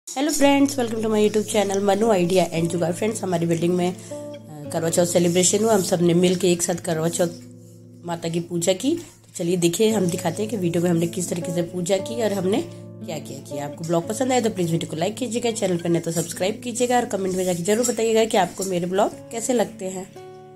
Hello friends, welcome to my YouTube channel Manu idea and Jugaad. Friends, हमारी building में करवा चौथ celebration हुआ। हम सब ने मिल के एक साथ करवा चौथ माता की पूजा की। तो चलिए देखिए, हम दिखाते हैं कि वीडियो में हमने किस तरीके से पूजा की और हमने क्या क्या किया। आपको ब्लॉग पसंद आए तो प्लीज वीडियो को लाइक कीजिएगा, चैनल पर नहीं तो सब्सक्राइब कीजिएगा और कमेंट में जाकर जरूर बताइएगा कि आपको मेरे ब्लॉग कैसे लगते हैं।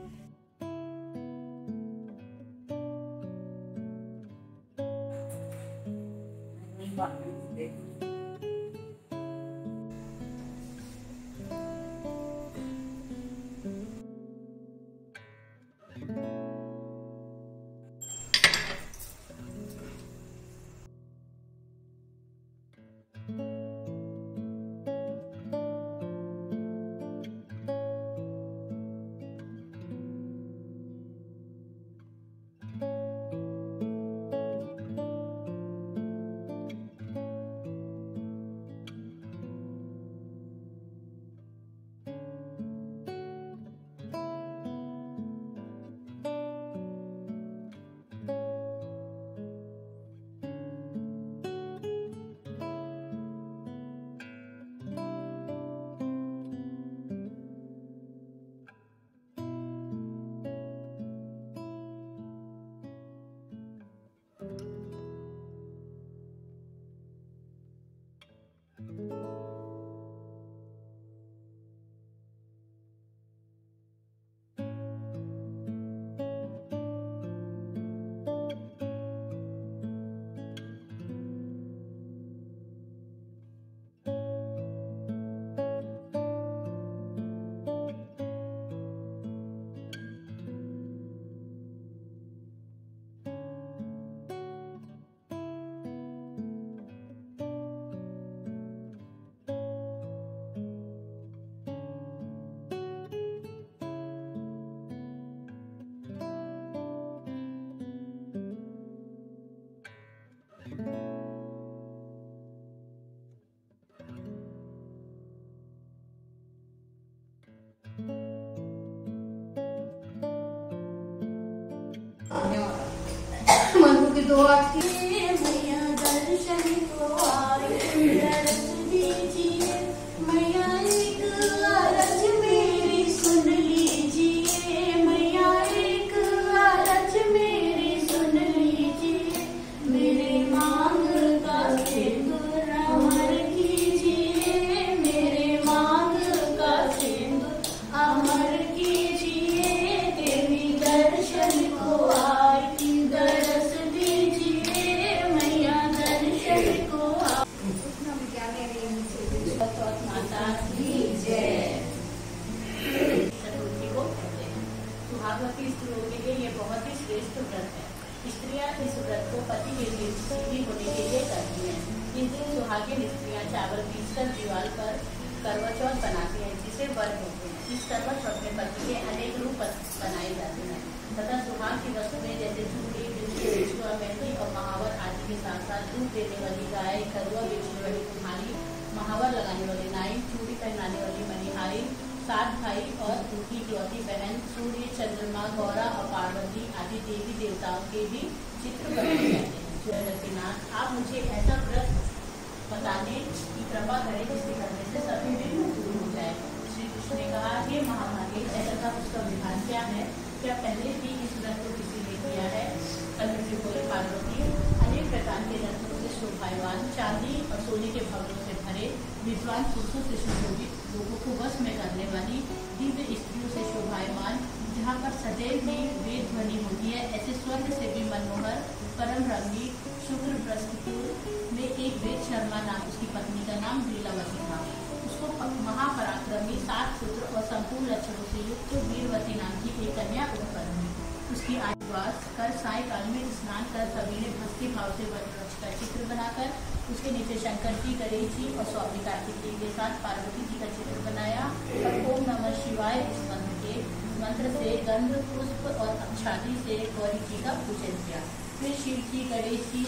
मनु की दुआ की मैया दर्शन को आई दर्श दीजिए, मैया एक अरज मेरी सुन लीजिए, मैया एक अरज मेरी सुन लीजिए, मेरे मांग का सिंदूर अमर कीजिए, मेरे मांग का सिंदूर अमर कीजिए, देवी दर्शन को आई दर्श भगवती स्त्रियों के लिए ये बहुत ही श्रेष्ठ व्रत है। स्त्रियां इस व्रत को पति के लिए सुखी होने के लिए करती हैं। इस दिन सुहागिन स्त्रियां चावल पीसकर दीवार पर करवा चौथ बनाती हैं, जिसे व्रत होते हैं। इस करवा चौथ में पति के अनेक रूप बनाए जाते हैं तथा सुहाग की वस्तुएं जैसे चूड़ी, बिछुआ, मेहंदी और महावर आदि के साथ साथ दूध देने वाली गाय, करुआ बेचने वाली कुम्हारी, महावर लगाने वाली नाई, चूड़ी पहनाने वाली मणिहारी, 7 भाई और उनकी इकलौती बहन, सूर्य, चंद्रमा, गौरा और पार्वती आदि देवी देवताओं के भी चित्र बनाए जाते हैं। जगन्नाथ, आप मुझे ऐसा व्रत बताने की कृपा करें जिसके करने से सभी विघ्न दूर हो जाए। श्री कृष्ण ने कहा, हे महाभागे, ऐसा था उसका विधान क्या है? क्या पहले भी इस व्रत को किसी ने किया है? कल बोले, पार्वती, अनेक प्रकार के रत्नों से शोभायमान, चांदी और सोने के भवनों से भरे, विद्वान पुरुषों से सुशोभित, लोगों को वश में करने वाली, दिव्य स्त्रियों से शोभायमान, जहाँ पर सदैव भी वेद ध्वनि होती है, ऐसे स्वर्ग से भी मनोहर, परम रंगी, शुक्र बृहस्पति में एक वेद शर्मा नाम उसकी पत्नी का नाम लीलावती था। उसको महापराक्रमी, 7 पुत्र और संपूर्ण लक्षणों से युक्त वीरवती नाम की एक कन्या उत्पन्न हुई। उसकी आयुवास कर सायकाल में स्नान कर सभी ने भक्ति भाव से वृक्ष का चित्र बनाकर उसके नीचे शंकर जी, गणेश जी और स्वामी कार्तिकेय के साथ पार्वती जी का चित्र बनाया और ओम नमः शिवाय इस मंत्र से गंध, पुष्प और अक्षादी से गौरी जी का पूजन किया। फिर शिव जी, गणेश जी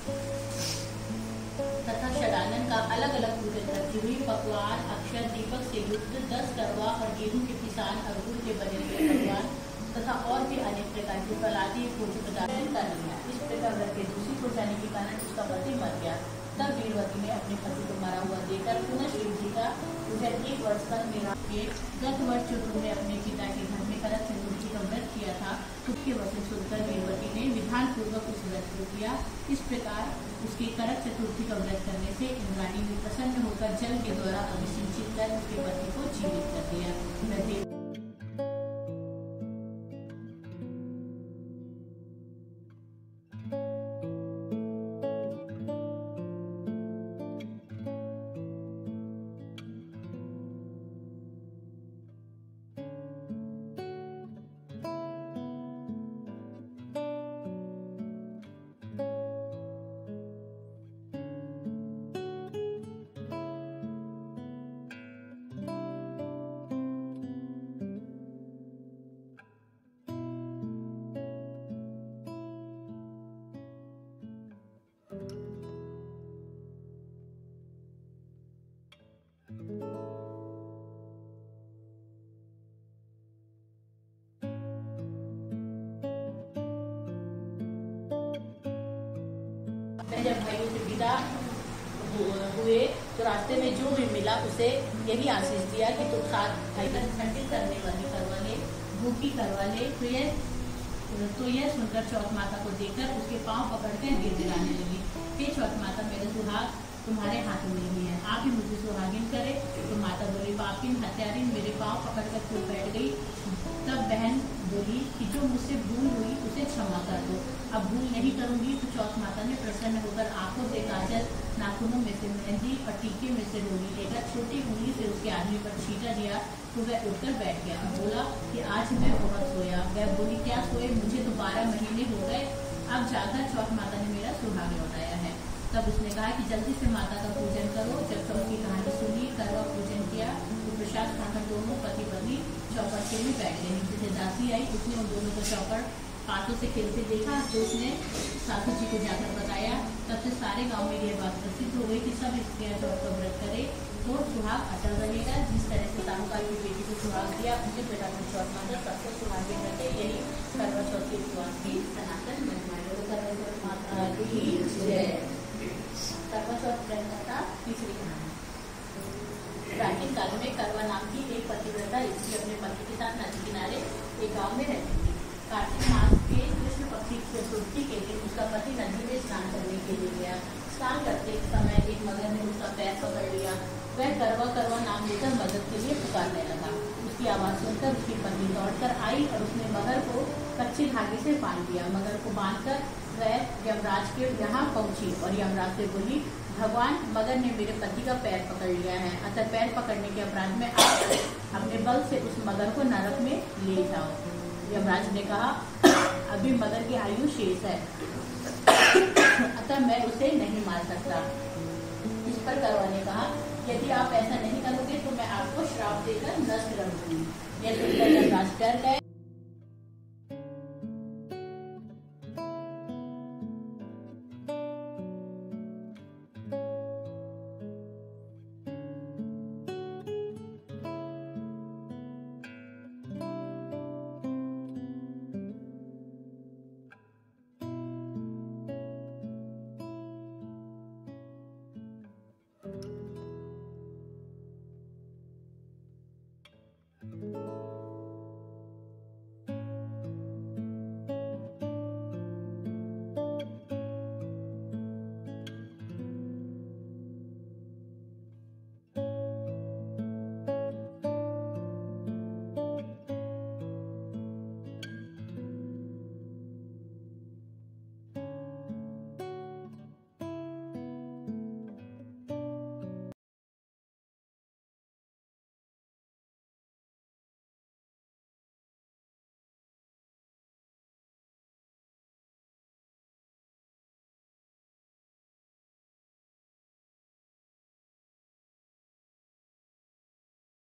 तथा षडानन का अलग अलग पूजन करती हुई पकवान, अक्षर, दीपक से युक्त 10 करवा और गेहूं के पिसान और गुड़ के बने हुए पकवान तथा और भी अनेक प्रकार के फलादी भोज्य पदार्थ कर लिया। इस प्रकार व्रत के दूषित हो जाने के कारण उसका पति मर गया। तब वीरवती ने अपने पति को मरा हुआ देखकर पुनः फिर 1 वर्ष तक निराश किए। गत वर्ष जो तुमने अपने पिता के घर में करक चतुर्थी का व्रत किया था, उसके वचन सुनकर वीरवती ने विधान पूर्वक उस व्रत को किया। इस प्रकार उसके करक चतुर्थी का व्रत करने से इंद्राणी ने प्रसन्न होकर जल के द्वारा अभिषेचित कर उसके पति को जीवित कर दिया। जब भाइयों से विदा हुए तो रास्ते में जो भी मिला उसे यही आशीष दिया कि तुम साथ भाई का खंडित करने वाली करवा ले, भूखी करवा ले। तो यह सुनकर चौथ माता को देखकर उसके पांव पकड़कर गिड़गिड़ाने लगी। हे चौथ माता, मेरे सुहाग तुम्हारे हाथों में ही है, आप ही मुझे सुहागिन करे। तो माता बोली, पापिन हत्यारिन, मेरे पांव पकड़कर क्यों बैठ गई? तब बहन बोली कि जो मुझसे भूल हुई उसे क्षमा कर दो, अब भूल नहीं करूंगी। तो चौथ माता ने प्रसन्न होकर आंखों से काजल, नाखूनों में से मेहंदी और टीके में से डोरी लेकर छोटी उंगली से उसके आदमी पर छींटा दिया। तो वह उठकर बैठ गया। बोला कि आज मैं बहुत सोया। वह बोली, क्या सोए? मुझे तो 12 महीने हो गए, अब जाकर चौथ माता ने मेरा सुहाग लौटाया है। तब उसने कहा कि जल्दी से माता का पूजन करो। जब चौथ की कहानी सुनी, करवा पूजन किया तो प्रसाद खाकर दोनों पति पत्नी चौपट के लिए बैठ गए। नीचे से दासी आई, उसने उन दोनों को चौपट हाथों से खेलते देखा तो उसने सासू जी को जाकर बताया। तब से सारे गांव में यह बात प्रसिद्ध हो गई कि सब स्त्रियां चौथ का व्रत करे तो सुहाग अटल रहेगा। जिस तरह से साहूकार की बेटी को सुहाग दिया, उसी प्रकार से चौथ माता सबको सुहागिन रखे। यही करवा चौथ के उपवास की सनातन महिमा है। करवा चौथ माता की जय। करवा चौथ व्रत का तीसरी कहानी। प्राचीन काल में करवा नाम की एक पतिव्रता स्त्री अपने पति के साथ नदी किनारे एक गांव में रहती थी। कार्तिक मास के कृष्ण पक्ष की चतुर्थी के दिन उसका पति नदी में स्नान करने के लिए गया। स्नान करते समय एक मगर ने उसका पैर पकड़ लिया। वह करवा करवा नाम लेकर मदद के लिए पुकारने लगा। उसकी आवाज सुनकर उसकी पत्नी दौड़कर आई और उसने मगर को कच्चे धागे से बांध दिया। मगर को बांधकर वह यमराज के यहाँ पहुंची और यमराज से बोली, भगवान, मगर ने मेरे पति का पैर पकड़ लिया है, अतः पैर पकड़ने के अपराध में आप अपने बल से उस मगर को नरक में ले जाओ। यमराज ने कहा, अभी मगर की आयु शेष है, अतः मैं उसे नहीं मार सकता। इस पर करवा ने कहा, यदि आप ऐसा नहीं करोगे तो मैं आपको श्राप देकर नष्ट कर दूंगी। यह सुनकर यमराज डर गए।